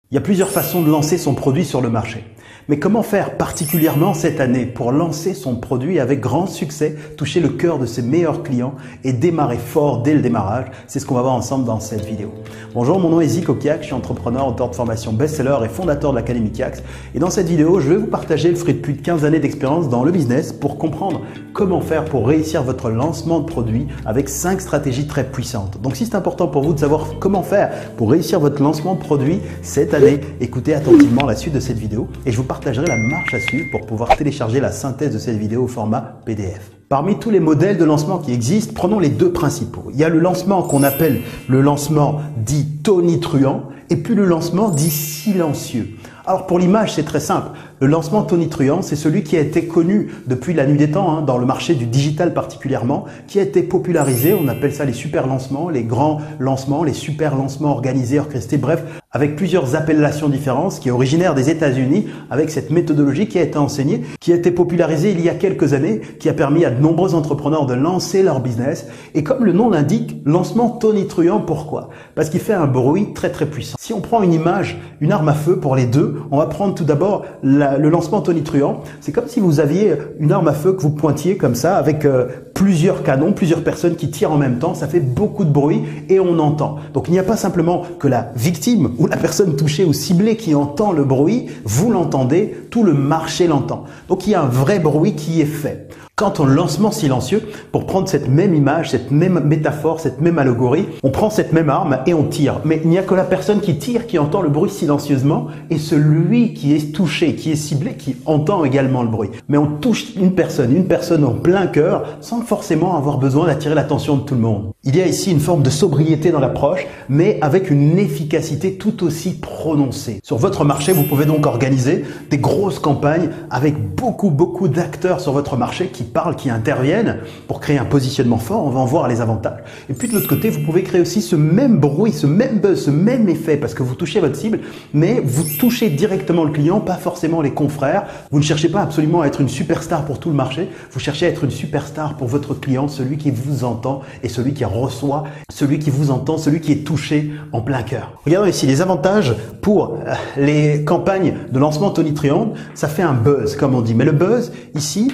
Il y a plusieurs façons de lancer son produit sur le marché. Mais comment faire particulièrement cette année pour lancer son produit avec grand succès, toucher le cœur de ses meilleurs clients et démarrer fort dès le démarrage? C'est ce qu'on va voir ensemble dans cette vidéo. Bonjour, mon nom est Zico Kiak, je suis entrepreneur, auteur de formation best-seller et fondateur de l'Académie Kiak. Et dans cette vidéo, je vais vous partager le fruit de plus de 15 années d'expérience dans le business pour comprendre comment faire pour réussir votre lancement de produit avec 5 stratégies très puissantes. Donc si c'est important pour vous de savoir comment faire pour réussir votre lancement de produit cette année, écoutez attentivement la suite de cette vidéo et je vous partagerai la marche à suivre pour pouvoir télécharger la synthèse de cette vidéo au format PDF. Parmi tous les modèles de lancement qui existent, prenons les deux principaux. Il y a le lancement qu'on appelle le lancement dit tonitruant et puis le lancement dit silencieux. Alors pour l'image, c'est très simple. Le lancement tonitruant, c'est celui qui a été connu depuis la nuit des temps, dans le marché du digital particulièrement, qui a été popularisé. On appelle ça les super lancements, les grands lancements, les super lancements organisés, orchestrés, bref, avec plusieurs appellations différentes, qui est originaire des États-Unis, avec cette méthodologie qui a été enseignée, qui a été popularisée il y a quelques années, qui a permis à de nombreux entrepreneurs de lancer leur business. Et comme le nom l'indique, lancement tonitruant, pourquoi? Parce qu'il fait un bruit très très puissant. Si on prend une image, une arme à feu pour les deux, on va prendre tout d'abord le lancement tonitruant. C'est comme si vous aviez une arme à feu que vous pointiez comme ça avec plusieurs canons, plusieurs personnes qui tirent en même temps. Ça fait beaucoup de bruit et on entend. Donc il n'y a pas simplement que la victime ou la personne touchée ou ciblée qui entend le bruit, vous l'entendez, tout le marché l'entend. Donc il y a un vrai bruit qui est fait. Quant au lancement silencieux, pour prendre cette même image, cette même métaphore, cette même allégorie, on prend cette même arme et on tire. Mais il n'y a que la personne qui tire qui entend le bruit silencieusement et celui qui est touché, qui est ciblé, qui entend également le bruit. Mais on touche une personne en plein cœur sans forcément avoir besoin d'attirer l'attention de tout le monde. Il y a ici une forme de sobriété dans l'approche, mais avec une efficacité tout aussi prononcée. Sur votre marché, vous pouvez donc organiser des grosses campagnes avec beaucoup d'acteurs sur votre marché qui parlent, qui interviennent pour créer un positionnement fort. On va en voir les avantages. Et puis de l'autre côté, vous pouvez créer aussi ce même bruit, ce même buzz, ce même effet parce que vous touchez votre cible, mais vous touchez directement le client, pas forcément les confrères. Vous ne cherchez pas absolument à être une superstar pour tout le marché. Vous cherchez à être une superstar pour votre client, celui qui vous entend et celui qui reçoit, celui qui vous entend, celui qui est touché en plein cœur. Regardons ici les avantages pour les campagnes de lancement tonitruant. Ça fait un buzz, comme on dit. Mais le buzz, ici,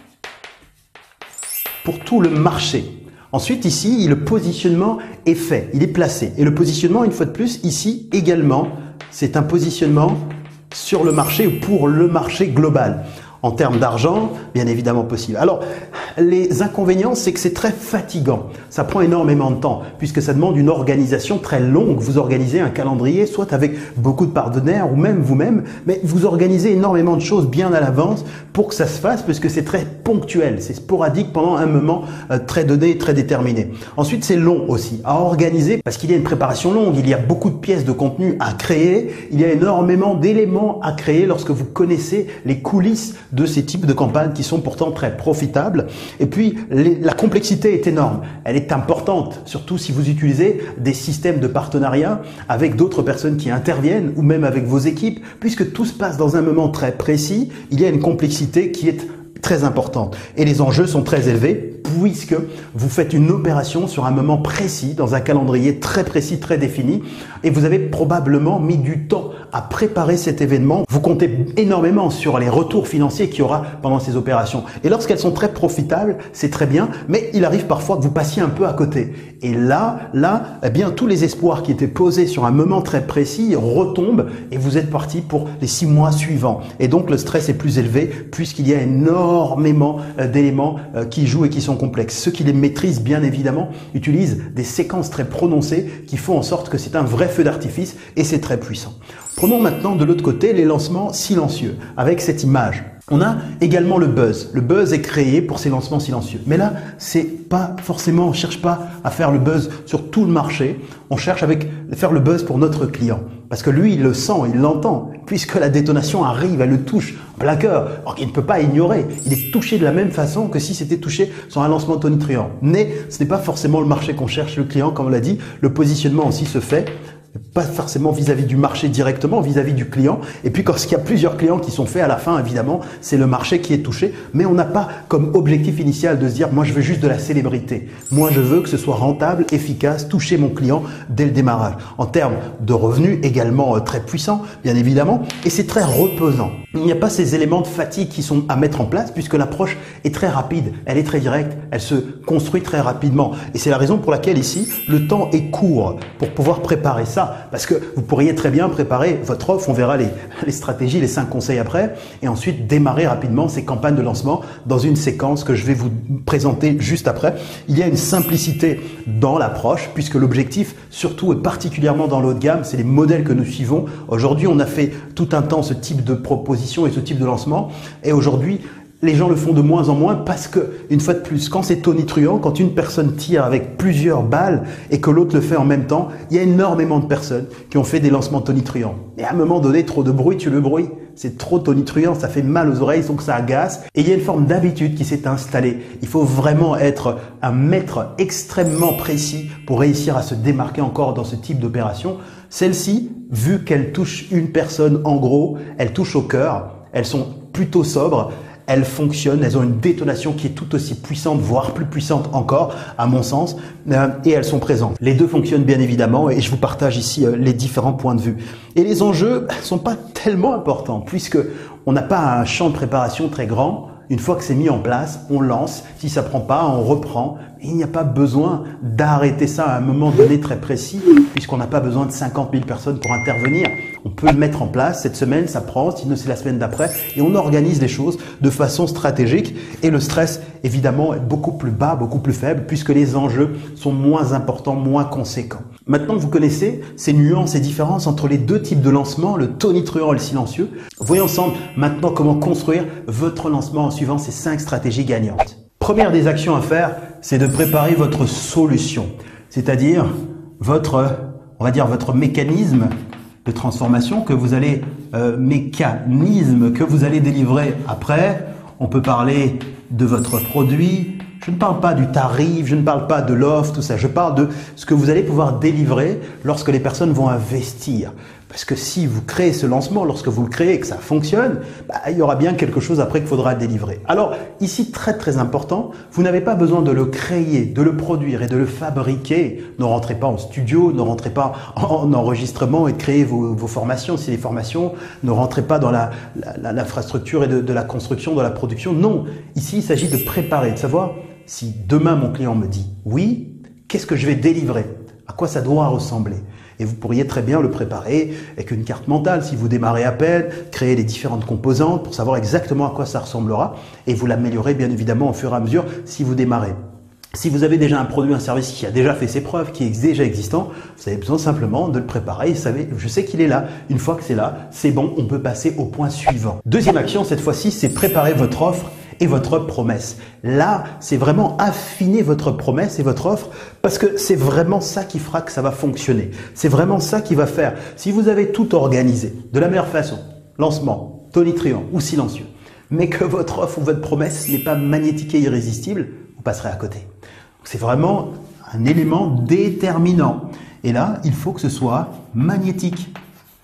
pour tout le marché. Ensuite, ici, le positionnement est fait, il est placé. Et le positionnement, une fois de plus, ici également, c'est un positionnement sur le marché ou pour le marché global. En termes d'argent, bien évidemment possible. Alors, les inconvénients, c'est que c'est très fatigant. Ça prend énormément de temps puisque ça demande une organisation très longue. Vous organisez un calendrier, soit avec beaucoup de partenaires ou même vous-même, mais vous organisez énormément de choses bien à l'avance pour que ça se fasse puisque c'est très ponctuel, c'est sporadique pendant un moment très donné, très déterminé. Ensuite, c'est long aussi à organiser parce qu'il y a une préparation longue. Il y a beaucoup de pièces de contenu à créer. Il y a énormément d'éléments à créer lorsque vous connaissez les coulisses de ces types de campagnes qui sont pourtant très profitables. Et puis, la complexité est énorme. Elle est importante, surtout si vous utilisez des systèmes de partenariat avec d'autres personnes qui interviennent ou même avec vos équipes. Puisque tout se passe dans un moment très précis, il y a une complexité qui est très importante. Et les enjeux sont très élevés puisque vous faites une opération sur un moment précis, dans un calendrier très précis, très défini, et vous avez probablement mis du temps à préparer cet événement. Vous comptez énormément sur les retours financiers qu'il y aura pendant ces opérations. Et lorsqu'elles sont très profitables, c'est très bien, mais il arrive parfois que vous passiez un peu à côté. Et là, eh bien, tous les espoirs qui étaient posés sur un moment très précis retombent et vous êtes parti pour les 6 mois suivants. Et donc, le stress est plus élevé puisqu'il y a énormément d'éléments qui jouent et qui sont complexes. Ceux qui les maîtrisent, bien évidemment, utilisent des séquences très prononcées qui font en sorte que c'est un vrai feu d'artifice et c'est très puissant. Prenons maintenant de l'autre côté les lancements silencieux avec cette image. On a également le buzz. Le buzz est créé pour ces lancements silencieux. Mais là, c'est pas forcément, on cherche pas à faire le buzz sur tout le marché. On cherche à faire le buzz pour notre client. Parce que lui, il le sent, il l'entend. Puisque la détonation arrive, elle le touche en plein cœur. Alors qu'il ne peut pas ignorer. Il est touché de la même façon que si c'était touché sur un lancement tonitruant. Mais ce n'est pas forcément le marché qu'on cherche, le client, comme on l'a dit. Le positionnement aussi se fait pas forcément vis-à-vis du marché directement, vis-à-vis du client. Et puis quand il y a plusieurs clients qui sont faits, à la fin, évidemment, c'est le marché qui est touché. Mais on n'a pas comme objectif initial de se dire, moi je veux juste de la célébrité. Moi je veux que ce soit rentable, efficace, toucher mon client dès le démarrage. En termes de revenus, également très puissant, bien évidemment. Et c'est très reposant. Il n'y a pas ces éléments de fatigue qui sont à mettre en place puisque l'approche est très rapide, elle est très directe, elle se construit très rapidement. Et c'est la raison pour laquelle ici, le temps est court pour pouvoir préparer ça. Parce que vous pourriez très bien préparer votre offre, on verra les stratégies, les 5 conseils après, et ensuite démarrer rapidement ces campagnes de lancement dans une séquence que je vais vous présenter juste après. Il y a une simplicité dans l'approche puisque l'objectif, surtout et particulièrement dans le haut de gamme, c'est les modèles que nous suivons. Aujourd'hui, on a fait tout un temps ce type de proposition et ce type de lancement. Et aujourd'hui, les gens le font de moins en moins parce que, une fois de plus, quand c'est tonitruant, quand une personne tire avec plusieurs balles et que l'autre le fait en même temps, il y a énormément de personnes qui ont fait des lancements tonitruants. Et à un moment donné, trop de bruit, tu le bruit. C'est trop tonitruant, ça fait mal aux oreilles, donc ça agace. Et il y a une forme d'habitude qui s'est installée. Il faut vraiment être un maître extrêmement précis pour réussir à se démarquer encore dans ce type d'opération. Celle-ci, vu qu'elle touche une personne en gros, elle touche au cœur, elles sont plutôt sobres, elles fonctionnent, elles ont une détonation qui est tout aussi puissante, voire plus puissante encore, à mon sens, et elles sont présentes. Les deux fonctionnent bien évidemment et je vous partage ici les différents points de vue. Et les enjeux sont pas tellement importants puisque on n'a pas un champ de préparation très grand. Une fois que c'est mis en place, on lance. Si ça prend pas, on reprend. Il n'y a pas besoin d'arrêter ça à un moment donné très précis puisqu'on n'a pas besoin de 50 000 personnes pour intervenir. On peut le mettre en place. Cette semaine, ça prend. Sinon, c'est la semaine d'après. Et on organise les choses de façon stratégique. Et le stress, évidemment, est beaucoup plus bas, beaucoup plus faible puisque les enjeux sont moins importants, moins conséquents. Maintenant que vous connaissez ces nuances et différences entre les deux types de lancement, le tonitruant et le silencieux, voyons ensemble maintenant comment construire votre lancement en suivant ces 5 stratégies gagnantes. Première des actions à faire, c'est de préparer votre solution, c'est-à-dire votre mécanisme de transformation que vous allez délivrer après. On peut parler de votre produit. Je ne parle pas du tarif, je ne parle pas de l'offre, tout ça. Je parle de ce que vous allez pouvoir délivrer lorsque les personnes vont investir. Parce que si vous créez ce lancement, lorsque vous le créez et que ça fonctionne, il y aura bien quelque chose après qu'il faudra délivrer. Alors ici, très très important, vous n'avez pas besoin de le créer, de le produire et de le fabriquer. Ne rentrez pas en studio, ne rentrez pas en enregistrement et de créer vos formations. Si les formations, ne rentrez pas dans l'infrastructure et de la construction, de la production. Non, ici il s'agit de préparer, de savoir si demain mon client me dit oui, qu'est-ce que je vais délivrer? À quoi ça doit ressembler? Et vous pourriez très bien le préparer avec une carte mentale si vous démarrez à peine, créer les différentes composantes pour savoir exactement à quoi ça ressemblera et vous l'améliorez bien évidemment au fur et à mesure si vous démarrez. Si vous avez déjà un produit, un service qui a déjà fait ses preuves, qui est déjà existant, vous avez besoin simplement de le préparer. Et je sais qu'il est là. Une fois que c'est là, c'est bon, on peut passer au point suivant. Deuxième action, cette fois-ci, c'est préparer votre offre et votre promesse. Là, c'est vraiment affiner votre promesse et votre offre parce que c'est vraiment ça qui fera que ça va fonctionner. C'est vraiment ça qui va faire. Si vous avez tout organisé de la meilleure façon, lancement, tonitruant ou silencieux, mais que votre offre ou votre promesse n'est pas magnétique et irrésistible, vous passerez à côté. C'est vraiment un élément déterminant. Et là, il faut que ce soit magnétique.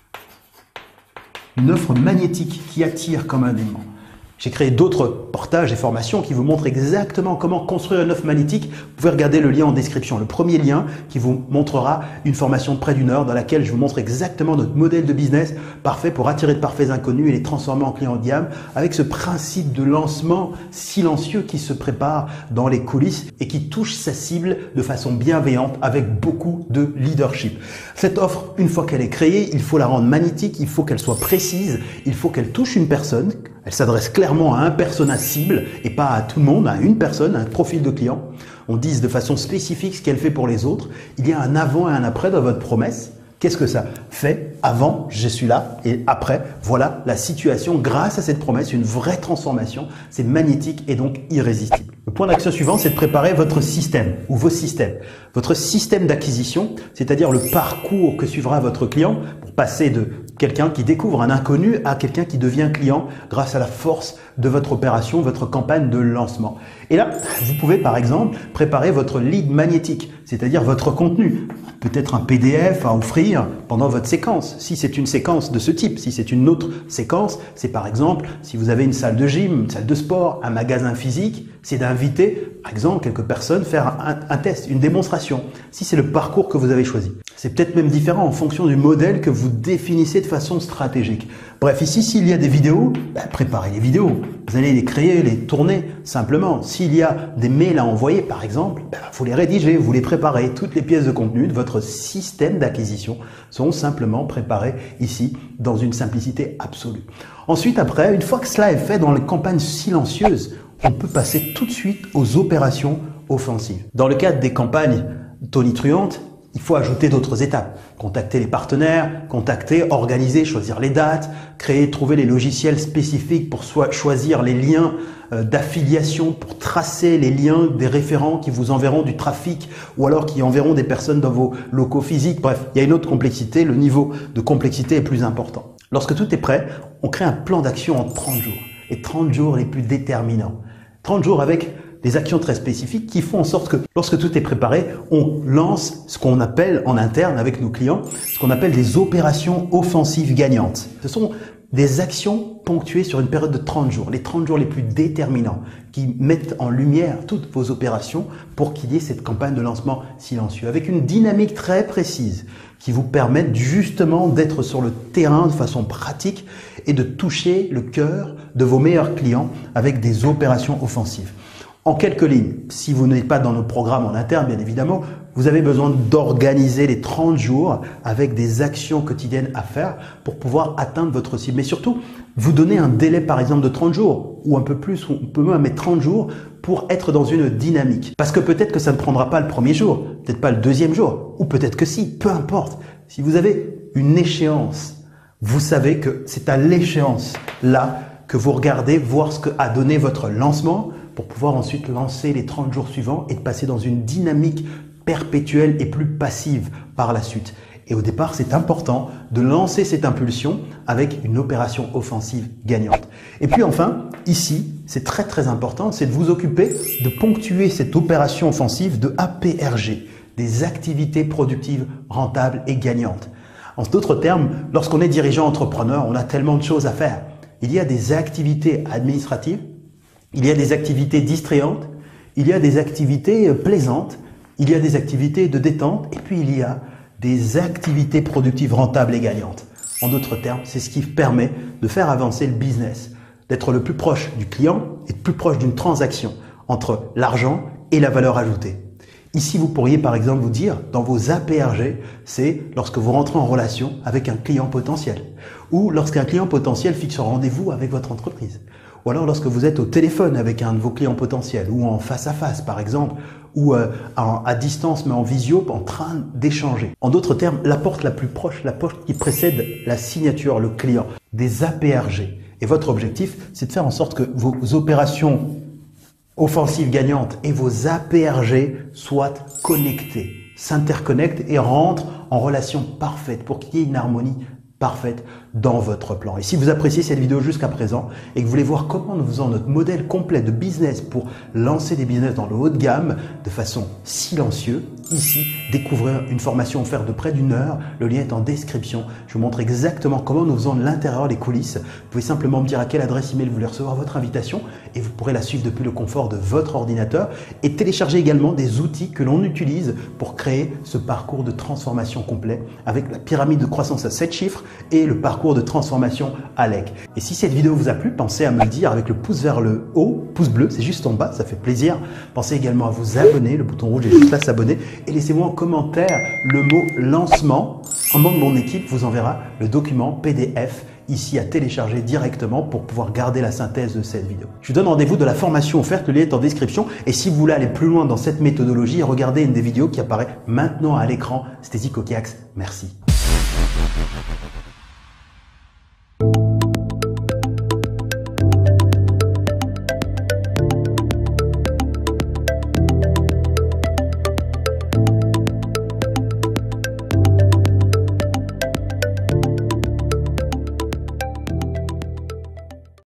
Une offre magnétique qui attire comme un aimant. J'ai créé d'autres portages et formations qui vous montrent exactement comment construire une offre magnétique. Vous pouvez regarder le lien en description. Le premier lien qui vous montrera une formation de près d'1 heure dans laquelle je vous montre exactement notre modèle de business parfait pour attirer de parfaits inconnus et les transformer en clients haut de gamme avec ce principe de lancement silencieux qui se prépare dans les coulisses et qui touche sa cible de façon bienveillante avec beaucoup de leadership. Cette offre, une fois qu'elle est créée, il faut la rendre magnétique, il faut qu'elle soit précise, il faut qu'elle touche une personne. Elle s'adresse clairement à un persona cible et pas à tout le monde, à une personne, à un profil de client. On dise de façon spécifique ce qu'elle fait pour les autres. Il y a un avant et un après dans votre promesse. Qu'est-ce que ça fait? Avant, je suis là et après, voilà la situation grâce à cette promesse, une vraie transformation. C'est magnétique et donc irrésistible. Le point d'action suivant, c'est de préparer votre système ou vos systèmes. Votre système d'acquisition, c'est-à-dire le parcours que suivra votre client pour passer de quelqu'un qui découvre un inconnu à quelqu'un qui devient client grâce à la force de votre opération, votre campagne de lancement. Et là, vous pouvez par exemple préparer votre lead magnétique, c'est-à-dire votre contenu. Peut-être un PDF à offrir pendant votre séquence, si c'est une séquence de ce type. Si c'est une autre séquence, c'est par exemple, si vous avez une salle de gym, une salle de sport, un magasin physique, c'est d'inviter, par exemple, quelques personnes faire un test, une démonstration. Si c'est le parcours que vous avez choisi. C'est peut-être même différent en fonction du modèle que vous définissez de façon stratégique. Bref, ici, s'il y a des vidéos, préparez les vidéos. Vous allez les créer, les tourner simplement. S'il y a des mails à envoyer, par exemple, vous les rédigez, vous les préparez. Toutes les pièces de contenu de votre système d'acquisition sont simplement préparées ici dans une simplicité absolue. Ensuite, après, une fois que cela est fait dans les campagnes silencieuses, on peut passer tout de suite aux opérations offensives. Dans le cadre des campagnes tonitruantes, il faut ajouter d'autres étapes. Contacter les partenaires, organiser, choisir les dates, trouver les logiciels spécifiques pour choisir les liens d'affiliation, pour tracer les liens des référents qui vous enverront du trafic ou alors qui enverront des personnes dans vos locaux physiques. Bref, il y a une autre complexité, le niveau de complexité est plus important. Lorsque tout est prêt, on crée un plan d'action en 30 jours. Les 30 jours les plus déterminants. 30 jours avec des actions très spécifiques qui font en sorte que lorsque tout est préparé, on lance ce qu'on appelle en interne avec nos clients, ce qu'on appelle des opérations offensives gagnantes. Ce sont des actions ponctuées sur une période de 30 jours, les 30 jours les plus déterminants qui mettent en lumière toutes vos opérations pour qu'il y ait cette campagne de lancement silencieux avec une dynamique très précise qui vous permettent justement d'être sur le terrain de façon pratique et de toucher le cœur de vos meilleurs clients avec des opérations offensives. En quelques lignes, si vous n'êtes pas dans nos programmes en interne, bien évidemment, vous avez besoin d'organiser les 30 jours avec des actions quotidiennes à faire pour pouvoir atteindre votre cible. Mais surtout, vous donner un délai par exemple de 30 jours ou un peu plus, on peut même mettre 30 jours pour être dans une dynamique. Parce que peut-être que ça ne prendra pas le premier jour, peut-être pas le deuxième jour, ou peut-être que si, peu importe. Si vous avez une échéance, vous savez que c'est à l'échéance là que vous regardez voir ce qu'a donné votre lancement pour pouvoir ensuite lancer les 30 jours suivants et de passer dans une dynamique perpétuelle et plus passive par la suite. Et au départ, c'est important de lancer cette impulsion avec une opération offensive gagnante. Et puis enfin, ici, c'est très important, c'est de vous occuper de ponctuer cette opération offensive de APRG, des activités productives rentables et gagnantes. En d'autres termes, lorsqu'on est dirigeant entrepreneur, on a tellement de choses à faire. Il y a des activités administratives, il y a des activités distrayantes, il y a des activités plaisantes, il y a des activités de détente et puis il y a des activités productives rentables et gagnantes. En d'autres termes, c'est ce qui permet de faire avancer le business, d'être le plus proche du client et plus proche d'une transaction entre l'argent et la valeur ajoutée. Ici, vous pourriez par exemple vous dire, dans vos APRG, c'est lorsque vous rentrez en relation avec un client potentiel ou lorsqu'un client potentiel fixe un rendez-vous avec votre entreprise. Ou alors lorsque vous êtes au téléphone avec un de vos clients potentiels ou en face à face par exemple ou à distance mais en visio en train d'échanger. En d'autres termes, la porte la plus proche, la porte qui précède la signature, le client, des APRG. Et votre objectif, c'est de faire en sorte que vos opérations offensives gagnantes et vos APRG soient connectés, s'interconnectent et rentrent en relation parfaite pour qu'il y ait une harmonie parfaite dans votre plan. Et si vous appréciez cette vidéo jusqu'à présent et que vous voulez voir comment nous faisons notre modèle complet de business pour lancer des business dans le haut de gamme de façon silencieuse, ici, découvrez une formation offerte de près d'1 heure. Le lien est en description. Je vous montre exactement comment nous faisons de l'intérieur les coulisses. Vous pouvez simplement me dire à quelle adresse email vous voulez recevoir votre invitation et vous pourrez la suivre depuis le confort de votre ordinateur et télécharger également des outils que l'on utilise pour créer ce parcours de transformation complet avec la pyramide de croissance à 7 chiffres et le parcours de transformation ALEC. Et si cette vidéo vous a plu, pensez à me le dire avec le pouce vers le haut, pouce bleu, c'est juste en bas, ça fait plaisir. Pensez également à vous abonner, le bouton rouge est juste là, s'abonner. Et laissez-moi en commentaire le mot lancement. Un membre de mon équipe vous enverra le document PDF ici à télécharger directement pour pouvoir garder la synthèse de cette vidéo. Je vous donne rendez-vous de la formation offerte, le lien est en description. Et si vous voulez aller plus loin dans cette méthodologie, regardez une des vidéos qui apparaît maintenant à l'écran. C'était Zico Kiax, merci.